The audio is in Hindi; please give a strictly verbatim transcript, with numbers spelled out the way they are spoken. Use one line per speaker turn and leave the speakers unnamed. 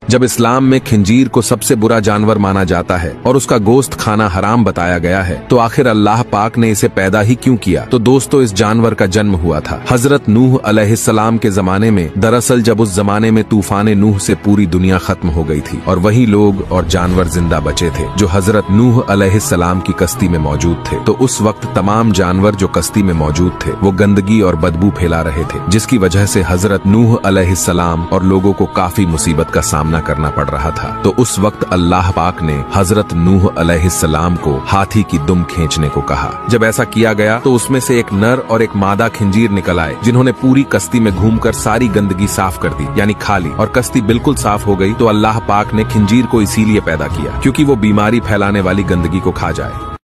जब इस्लाम में खिंजीर को सबसे बुरा जानवर माना जाता है और उसका गोश्त खाना हराम बताया गया है, तो आखिर अल्लाह पाक ने इसे पैदा ही क्यों किया? तो दोस्तों, इस जानवर का जन्म हुआ था हजरत नूह अलैहिस्सलाम के जमाने में। दरअसल जब उस जमाने में तूफान नूह से पूरी दुनिया खत्म हो गई थी और वही लोग और जानवर जिंदा बचे थे जो हजरत नूह अलैहिस्सलाम की कश्ती में मौजूद थे। तो उस वक्त तमाम जानवर जो कश्ती में मौजूद थे वो गंदगी और बदबू फैला रहे थे, जिसकी वजह से हजरत नूह अलैहिस्सलाम और लोगों को काफी मुसीबत का सामना करना पड़ रहा था। तो उस वक्त अल्लाह पाक ने हजरत नूह अलैहिस्सलाम को हाथी की दुम खींचने को कहा। जब ऐसा किया गया तो उसमें से एक नर और एक मादा खिंजीर निकल आए, जिन्होंने पूरी कश्ती में घूमकर सारी गंदगी साफ कर दी, यानी खा ली, और कश्ती बिल्कुल साफ हो गई। तो अल्लाह पाक ने खिंजीर को इसीलिए पैदा किया क्योंकि वो बीमारी फैलाने वाली गंदगी को खा जाए।